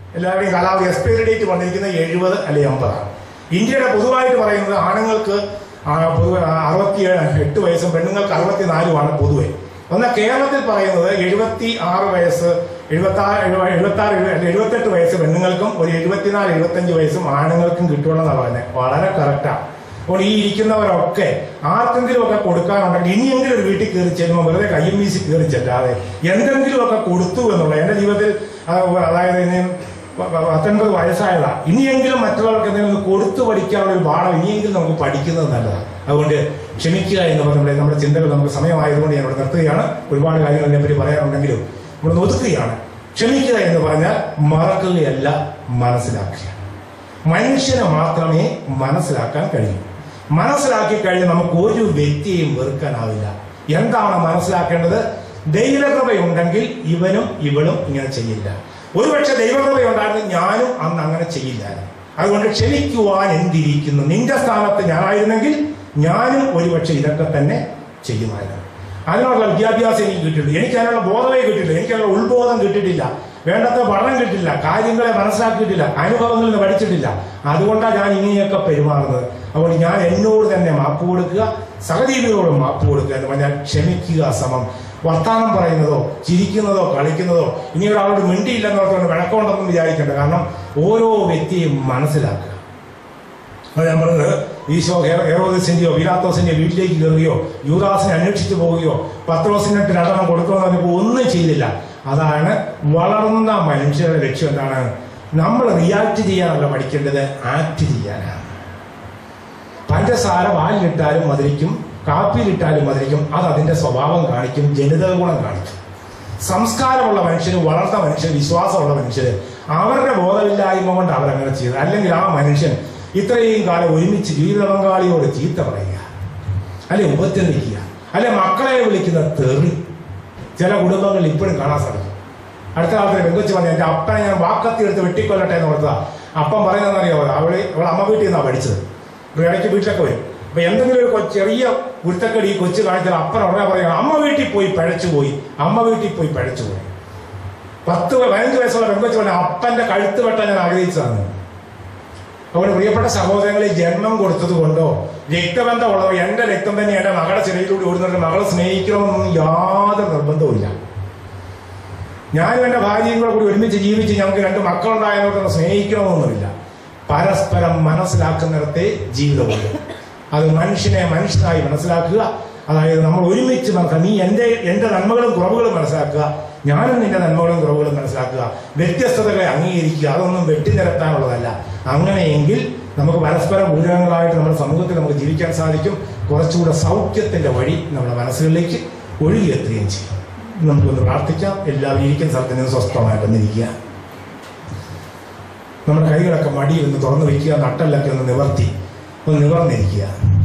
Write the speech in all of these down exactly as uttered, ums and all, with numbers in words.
എല്ലാവരുടെയും കാലാവധി expiry date വന്നിരിക്കുന്നത് എഴുപത് അല്ലെങ്കിൽ എൺപതാണ്. ഇന്ത്യയുടെ പൊതുവായിട്ട് പറയുന്നത് ആണുങ്ങൾക്ക് പൊതുവെ അറുപത്തി എട്ട് വയസ്സും പെണ്ണുങ്ങൾക്ക് അറുപത്തിനാലുമാണ് പൊതുവെ. എന്നാൽ കേരളത്തിൽ പറയുന്നത് എഴുപത്തി ആറ് വയസ്സ് എഴുപത്തി ആറ് എഴുപത്തി ആറ് എഴുപത്തെട്ട് വയസ്സ് പെണ്ണുങ്ങൾക്കും ഒരു എഴുപത്തിനാല് എഴുപത്തഞ്ച് വയസ്സും ആണുങ്ങൾക്കും കിട്ടുമെന്നാണ് പറയുന്നത്. വളരെ കറക്റ്റാണ്. അപ്പോൾ ഈ ഇരിക്കുന്നവരൊക്കെ ആർക്കെങ്കിലും ഒക്കെ കൊടുക്കാനുണ്ടെങ്കിൽ ഇനിയെങ്കിലും ഒരു വീട്ടിൽ കയറി ചെല്ലുമ്പോൾ വെറുതെ കയ്യും വീശി കയറി ചെല്ലാതെ എന്തെങ്കിലുമൊക്കെ കൊടുത്തു എന്നുള്ള എൻ്റെ ജീവിതത്തിൽ അതായത് ഇനി പത്തൊൻപത് വയസ്സായതാണ്. ഇനിയെങ്കിലും മറ്റുള്ളവർക്ക് എന്തെങ്കിലും കൊടുത്തു പഠിക്കാനുള്ള ഒരു പാഠം ഇനിയെങ്കിലും നമുക്ക് പഠിക്കുന്നത് നല്ലതാണ്. അതുകൊണ്ട് ക്ഷമിക്കുക എന്ന് പറഞ്ഞാൽ നമ്മുടെ ചിന്തകൾ നമുക്ക് സമയമായതുകൊണ്ട് ഞാൻ ഇവിടെ നിർത്തുകയാണ്. ഒരുപാട് കാര്യങ്ങൾ ഇതിനെപ്പറ്റി പറയാനുണ്ടെങ്കിലും നമ്മൾ ഒതുക്കുകയാണ്. ക്ഷമിക്കുക എന്ന് പറഞ്ഞാൽ മറക്കുകയല്ല, മനസ്സിലാക്കുക. മനുഷ്യനെ മാത്രമേ മനസ്സിലാക്കാൻ കഴിയൂ. മനസ്സിലാക്കി കഴിഞ്ഞാൽ നമുക്ക് ഒരു വ്യക്തിയെയും വെറുക്കാനാവില്ല. എന്താണ് മനസ്സിലാക്കേണ്ടത്? ദൈവകൃപയുണ്ടെങ്കിൽ ഇവനും ഇവളും ഇങ്ങനെ ചെയ്യില്ല. ഒരുപക്ഷെ ദൈവകൃപയുണ്ടായിരുന്നു ഞാനും അന്ന് അങ്ങനെ ചെയ്യില്ലായിരുന്നു. അതുകൊണ്ട് ക്ഷമിക്കുവാൻ എന്തിരിക്കുന്നു? നിന്റെ സ്ഥാനത്ത് ഞാനായിരുന്നെങ്കിൽ ഞാനും ഒരുപക്ഷെ ഇതൊക്കെ തന്നെ ചെയ്യുമായിരുന്നു. അതിനുള്ള വിദ്യാഭ്യാസം എനിക്ക് കിട്ടിയിട്ടില്ല, എനിക്ക് അതിനുള്ള ബോധമേ കിട്ടിയില്ല, എനിക്ക് അതിനുള്ള ഉത്ബോധം കിട്ടിയിട്ടില്ല, വേണ്ടത്ര പഠനം കിട്ടില്ല, കാര്യങ്ങളെ മനസ്സിലാക്കിയിട്ടില്ല, അനുഭവങ്ങളിൽ നിന്ന് പഠിച്ചിട്ടില്ല. അതുകൊണ്ടാണ് ഞാൻ ഇങ്ങനെയൊക്കെ പെരുമാറുന്നത്. അതുകൊണ്ട് ഞാൻ എന്നോട് തന്നെ മാപ്പ് കൊടുക്കുക, സഹജീവികളോട് മാപ്പ് കൊടുക്കുക എന്ന് പറഞ്ഞാൽ ക്ഷമിക്കുക സമം വർത്താനം പറയുന്നതോ ചിരിക്കുന്നതോ കളിക്കുന്നതോ ഇനി ഒരാളോട് മിണ്ടിയില്ലെന്നോർത്തുകൊണ്ട് വിളക്കമുണ്ടെന്നും വിചാരിക്കേണ്ട. കാരണം ഓരോ വ്യക്തിയും മനസ്സിലാക്കുക. അത് ഞാൻ പറഞ്ഞത് ഈശോ ഹെറോദസിന്റെയോ പീലാത്തോസിന്റെയോ വീട്ടിലേക്ക് കയറുകയോ യൂദാസിനെ അന്വേഷിച്ചു പോവുകയോ പത്രോസിനെ രണ്ടെണ്ണം കൊടുക്കണമെന്ന് പറഞ്ഞപ്പോൾ ഒന്നും ചെയ്തില്ല. അതാണ് വളർന്ന മനുഷ്യരുടെ ലക്ഷ്യം. എന്താണ്? നമ്മൾ റിയാക്ട് ചെയ്യാനല്ല പഠിക്കേണ്ടത്, ആക്ട് ചെയ്യാനാണ്. പഞ്ചസാര പാലിലിട്ടാലും മധുരിക്കും, കാപ്പിയിലിട്ടാലും മധുരിക്കും. അത് അതിന്റെ സ്വഭാവം കാണിക്കും, ജനിതക ഗുണം കാണിക്കും. സംസ്കാരമുള്ള മനുഷ്യര്, വളർന്ന മനുഷ്യർ, വിശ്വാസമുള്ള മനുഷ്യര് അവരുടെ ബോധമില്ലായ്മ കൊണ്ട് അവരങ്ങനെ ചെയ്തത്. അല്ലെങ്കിൽ ആ മനുഷ്യൻ ഇത്രയും കാലം ഒരുമിച്ച് ജീവിത പങ്കാളിയോട് ചീത്ത പറയുക, അല്ലെ ഉപദ്രവിക്കുക, അല്ലെ മക്കളെ വിളിക്കുന്ന തെറി ചില കുടുംബങ്ങളിൽ ഇപ്പോഴും കാണാൻ സാധിക്കും. അടുത്ത കാലത്ത് പെങ്കൊച്ച് പറഞ്ഞു എന്റെ അപ്പനെ ഞാൻ വാക്കത്തി എടുത്ത് വെട്ടിക്കൊല്ലട്ടെ എന്ന് ഓർത്താ. അപ്പം പറയുന്നതെന്നറിയോ? അവള് അവളെ അമ്മ വീട്ടിൽ നിന്നാണ് പഠിച്ചത്. ഇടയ്ക്ക് വീട്ടിലൊക്കെ വരും. അപ്പൊ എന്തെങ്കിലും ഒരു ചെറിയ കുരുത്തക്കടി ഈ കൊച്ചു കാണിച്ചാൽ അപ്പൻ ഉടനെ പറയുക അമ്മ വീട്ടിൽ പോയി പഴച്ചു പോയി, അമ്മ വീട്ടിൽ പോയി പഴച്ചു പോയി. പത്ത് പതിനഞ്ച് വയസ്സുള്ള പെങ്കൊച്ച് പറഞ്ഞ അപ്പന്റെ കഴുത്ത് വെട്ടാൻ ഞാൻ ആഗ്രഹിച്ചതാണ്. അതുകൊണ്ട് പ്രിയപ്പെട്ട സഹോദരങ്ങളെ, ജന്മം കൊടുത്തത് കൊണ്ടോ രക്തബന്ധമുള്ളതോ എന്റെ രക്തം തന്നെ എന്റെ മകളുടെ ചെറിയിലൂടെ ഓടുന്നവരുടെ മകളെ സ്നേഹിക്കണമെന്നൊന്നും യാതൊരു നിർബന്ധവുമില്ല. ഞാനും എന്റെ ഭാര്യയും കൂടെ കൂടി ഒരുമിച്ച് ജീവിച്ച് ഞങ്ങൾക്ക് രണ്ട് മക്കളുണ്ടായവർക്ക് സ്നേഹിക്കണമെന്നൊന്നുമില്ല. പരസ്പരം മനസ്സിലാക്കുന്നിടത്തെ ജീവിതമുണ്ട്. അത് മനുഷ്യനെ മനുഷ്യനായി മനസ്സിലാക്കുക. അതായത് നമ്മൾ ഒരുമിച്ച് മനസ്സിലാക്കുക. നീ എന്റെ എന്റെ നന്മകളും കുറവുകളും മനസ്സിലാക്കുക, ഞാനും നിന്റെ നന്മകളും കുറവുകളും മനസ്സിലാക്കുക. വ്യത്യസ്തതകളെ അംഗീകരിക്കുക. അതൊന്നും വെട്ടിനിരത്താനുള്ളതല്ല. അങ്ങനെയെങ്കിൽ നമുക്ക് പരസ്പരം പൂരകങ്ങളായിട്ട് നമ്മുടെ സമൂഹത്തിൽ നമുക്ക് ജീവിക്കാൻ സാധിക്കും. കുറച്ചുകൂടെ സൗഖ്യത്തിന്റെ വഴി നമ്മുടെ മനസ്സുകളിലേക്ക് ഒഴുകിയെത്തുകയും ചെയ്യും. നമുക്കൊന്ന് പ്രാർത്ഥിക്കാം. എല്ലാവരും ഇരിക്കുന്ന സ്ഥലത്ത് നിന്ന് സ്വസ്ഥമായിട്ടൊന്നിരിക്കുക. നമ്മുടെ കൈകളൊക്കെ മടിയിൽ ഒന്ന് തുറന്നു വയ്ക്കുക. നട്ടല്ലൊക്കെ ഒന്ന് നിവർത്തി ഒന്ന് നിവർന്നിരിക്കുക.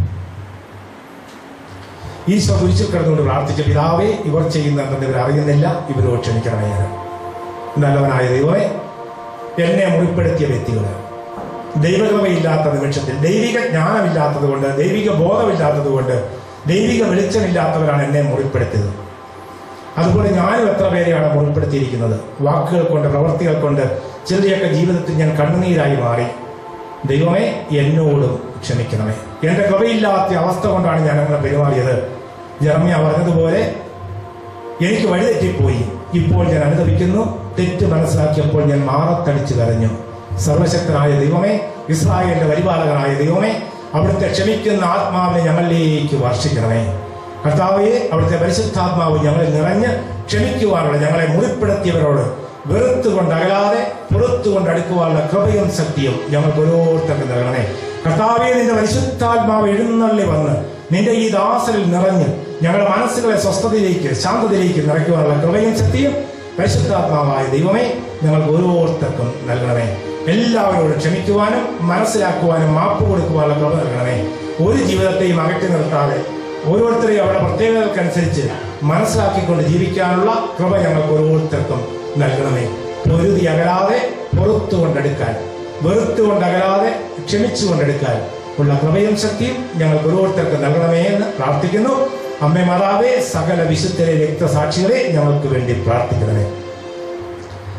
ഈശോ കുരിശിൽ കിടന്നുകൊണ്ട് പ്രാർത്ഥിച്ച പിതാവേ, ഇവർ ചെയ്യുന്ന എന്തെന്ന് ഇവർ അറിയുന്നില്ല, ഇവരോട് ക്ഷമിക്കണമേ. നല്ലവനായ ദൈവമേ, എന്നെ മുറിപ്പെടുത്തിയ വ്യക്തികള് ദൈവകൃപയില്ലാത്ത നിമിഷത്തിൽ, ദൈവിക ജ്ഞാനമില്ലാത്തത് കൊണ്ട്, ദൈവിക ബോധമില്ലാത്തത് കൊണ്ട്, ദൈവിക വെളിച്ചമില്ലാത്തവരാണ് എന്നെ മുറിപ്പെടുത്തിയത്. അതുപോലെ ഞാനും എത്ര പേരെയാണ് മുറിപ്പെടുത്തിയിരിക്കുന്നത്. വാക്കുകൾ കൊണ്ട്, പ്രവൃത്തികൾ കൊണ്ട് ചിലരെയൊക്കെ ജീവിതത്തിൽ ഞാൻ കണ്ണുനീരായി മാറി. ദൈവമേ, എന്നോടും ക്ഷമിക്കണമേ. എന്റെ കൃപയില്ലാത്ത അവസ്ഥ കൊണ്ടാണ് ഞാൻ അങ്ങനെ പെരുമാറിയത്. ജെറമ്യ പറഞ്ഞതുപോലെ എനിക്ക് വഴിതെറ്റിപ്പോയി, ഇപ്പോൾ ഞാൻ അനുഭവിക്കുന്നു. തെറ്റ് മനസ്സിലാക്കിയപ്പോൾ ഞാൻ മാറത്തടിച്ചു കരഞ്ഞു. സർവശക്തനായ ദൈവമേ, ഇസ്രായേലിന്റെ പരിപാലകനായ ദൈവമേ, അവിടുത്തെ ക്ഷമിക്കുന്ന ആത്മാവിനെ ഞങ്ങളിലേക്ക് വർഷിക്കണമേ. കർത്താവേ, അവിടുത്തെ പരിശുദ്ധാത്മാവ് ഞങ്ങളെ നിറഞ്ഞ് ക്ഷമിക്കുവാനുള്ള, ഞങ്ങളെ മുറിപ്പെടുത്തിയവരോട് വെറുത്തുകൊണ്ട് അകലാതെ പുറത്തുകൊണ്ട് അടുക്കുവാനുള്ള കൃപയും ശക്തിയും ഞങ്ങൾക്ക് ഓരോരുത്തർക്കും നൽകണമേ. കർത്താവേ, നിന്റെ പരിശുദ്ധാത്മാവ് എഴുന്നള്ളി വന്ന് നിന്റെ ഈ ദാസനിൽ നിറഞ്ഞ് ഞങ്ങളുടെ മനസ്സുകളെ സ്വസ്ഥതയിലേക്ക്, ശാന്തതയിലേക്ക് നിറയ്ക്കുവാനുള്ള കൃപയും ശക്തിയും പരിശുദ്ധാത്മാവായ ദൈവമേ ഞങ്ങൾക്ക് ഓരോരുത്തർക്കും നൽകണമേ. എല്ലാവരോടും ക്ഷമിക്കുവാനും മനസ്സിലാക്കുവാനും മാപ്പ് കൊടുക്കുവാനുള്ള കൃപ നൽകണമേ. ഒരു ജീവിതത്തെയും അകറ്റി നിർത്താതെ ഓരോരുത്തരെയും അവരുടെ പ്രത്യേകതകൾക്കനുസരിച്ച് മനസ്സിലാക്കിക്കൊണ്ട് ജീവിക്കാനുള്ള കൃപ ഞങ്ങൾക്ക് ഓരോരുത്തർക്കും നൽകണമേ. പൊരുതി അകലാതെ പുറത്തു കൊണ്ടെടുക്കാൻ, വെറുത്തു കൊണ്ടകലാതെ ക്ഷമിച്ചു കൊണ്ടെടുക്കാൻ ഉള്ള കൃപയും ശക്തിയും ഞങ്ങൾക്ക് ഓരോരുത്തർക്ക് നൽകണമേ എന്ന് പ്രാർത്ഥിക്കുന്നു. അമ്മേ മാതാവേ, സകല വിശുദ്ധരെ, രക്തസാക്ഷികളെ ഞങ്ങൾക്ക് വേണ്ടി പ്രാർത്ഥിക്കണമേ.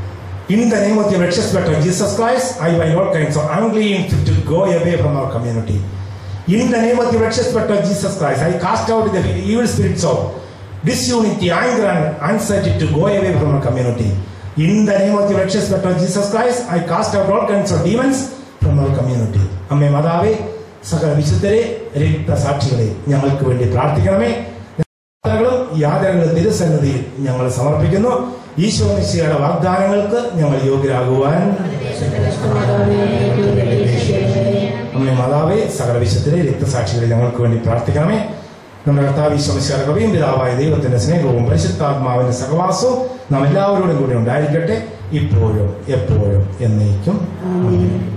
In the name of the precious blood of Jesus Christ, I bind all kinds of unclean spirit to go away from our community. In the name of the precious blood of Jesus Christ, I cast out the evil spirits of disunity, anger, and anxiety to go away from our community. In the name of the precious blood of Jesus Christ, I cast out all kinds of demons from our community. അമ്മേ മാതാവേ, സകല വിശുദ്ധരെ, രക്തസാക്ഷികളെ ഞങ്ങൾക്ക് വേണ്ടി പ്രാർത്ഥിക്കണമേ. യാതനകളും തിരുസന്നിധിയിൽ ഞങ്ങൾ സമർപ്പിക്കുന്നു. ഈശോ മിശിഹായുടെ വാഗ്ദാനങ്ങൾക്ക് ഞങ്ങൾ യോഗ്യരാകുവാൻ അമ്മേ മാതാവേ, സകല വിശുദ്ധരെ, രക്തസാക്ഷികളെ ഞങ്ങൾക്ക് വേണ്ടി പ്രാർത്ഥിക്കണമേ. നമ്മുടെ കർത്താവ് ഈശോ മിശിഹായുടെ കൃപയും പിതാവായ ദൈവത്തിന്റെ സ്നേഹവും പരിശുദ്ധാത്മാവിന്റെ സഹവാസവും നാം എല്ലാവരോടും കൂടി ഉണ്ടായിരിക്കട്ടെ, ഇപ്പോഴും എപ്പോഴും എന്നേക്കും.